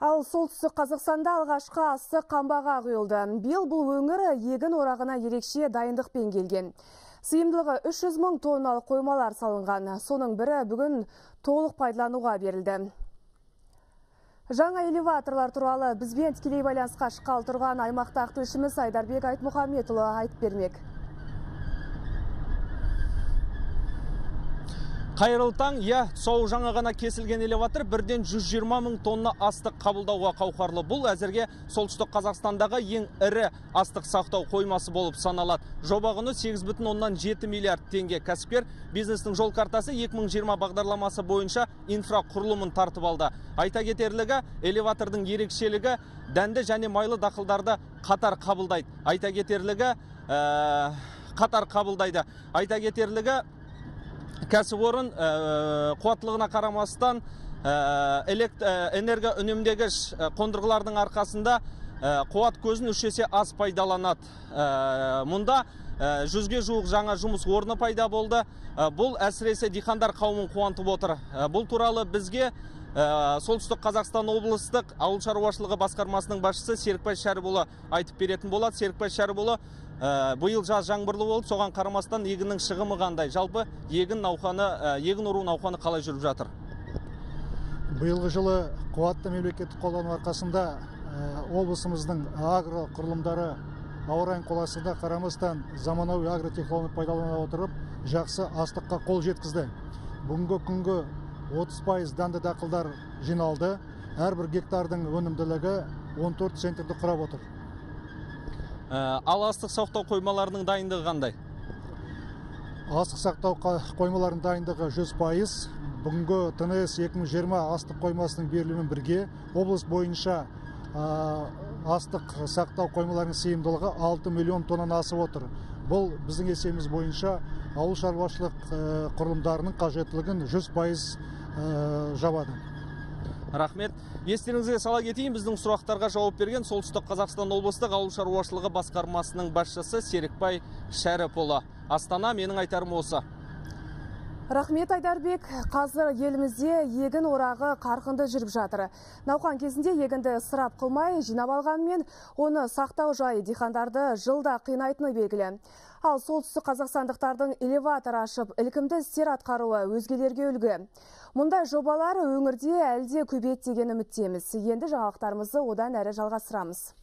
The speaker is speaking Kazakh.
Ал солтүстік Қазақстанда алғашқы астық қамбаға құйылды. Биыл бұл өңір егін орағына ерекше дайындықпен келген. Сыйымдылығы 300 мың тонналық қоймалар салынған. Соның бірі бүгін толық пайдалануға берілді. Жаңа элеваторлар туралы бізбен тікелей байланысқа шыққалы тұрған аймақтық тілшіміз Айдарбек Айтмұхамбетұлы айтып бермек. Қайырлы таң, тұсауы жаңа ғана кесілген элеватор бірден 120 мың тонна астық қабылдауға қауқарлы. Бұл әзірге солтүстік Қазақстандағы ең ірі астық сақтау қоймасы болып саналады. Жоба құны 8,7 миллиард теңге. Кәсіпкер бизнестің жол картасы 2020 бағдарламасы бойынша инфрақұрылымын тартып алды. Айта кетерлігі, элеватордың ерекшелігі дәнді және майлы дақылдарды қатар қабылдайды. Айта кетерлігі кәсіпорын қуаттылығына қарамастан энерго үнемдегіш қондырғылардың арқасында қуат көзін 3 есе аз пайдаланады. Мұнда 100-ге жуық жаңа жұмыс орны пайда болды. Бұл әсіресе диқандар қауымын қуантып отыр. Бұл туралы бізге Солтүстік Қазақстан облыстық ауыл шаруашылығы басқармасының басшысы Серікбай Шәріпұлы айтып беретін болады. Серікбай Шәріпұлы, биыл жаз жаңбырлы болды, соған қарамастан егіннің шығымы қандай? Жалпы егін ору науқаны қалай жүріп жатыр? Биылғы жылы қуатты мемлекеттік қолдау арқасында облысымыздың агро құрылымдары ауа райының қолайсыздығына қарамастан заманауи агротехнологияны пайдалана отырып, жақсы астыққа қол жеткізді. Бүгінгі күнгі 30% дәнді дақылдар жиналды. Әрбір гектардың өнімділігі 14 центнерді құрап отыр. Ал астық сақтау қоймаларының дайындығы қандай? Астық сақтау қоймаларының дайындығы 100%. Бүгінгі ТНС 2020 астық қоймасының берілуімен бірге облыс бойынша астық сақтау қоймаларының сыйымдылығы 6 миллион тоннаны асып отыр. Бұл біздің есебіміз бойынша ауыл шаруашылық құрылымдарының қажеттілігін 100% жабады. Рахмет. Естеріңізге сала кетейін, біздің сұрақтарға жауап берген Солтүстік Қазақстан облыстық ауыл шаруашылығы басқармасының басшысы Серікбай Шәріпұлы. Астана, менің айтарым осы. Рахмет, Айдарбек. Қазір елімізде егін орағы қарқынды жүріп жатыр. Науқан кезінде егінді ысырап қылмай жинап алғанмен, оны сақтау жайы диқандарды жылда қинайтыны белгілі. Ал солтүстік қазақстандықтардың элеватор ашып, ілкімді істер атқаруы өзгелерге үлгі. Мұндай жобалар өңірде әлде көбейеді деген үміттеміз. Енді жаңалықтарымызды одан әрі жалғастырамыз.